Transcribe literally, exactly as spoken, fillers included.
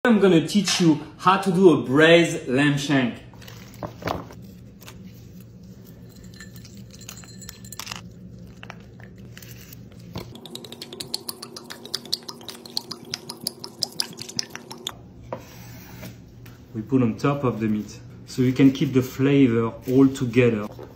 I'm gonna teach you how to do a braised lamb shank. We put on top of the meat so you can keep the flavor all together.